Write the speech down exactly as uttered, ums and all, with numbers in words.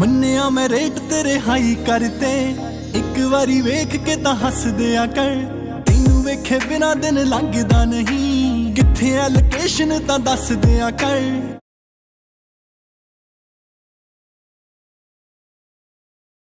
ਮੰਨਿਆ मैं रेट तेरे हाई करते, एक वारी वेख के तां हस दिया कर। तैनू वेखे बिना दिन लंघदा नहीं, कित्थे आ लोकेशन तां दस दिया कर।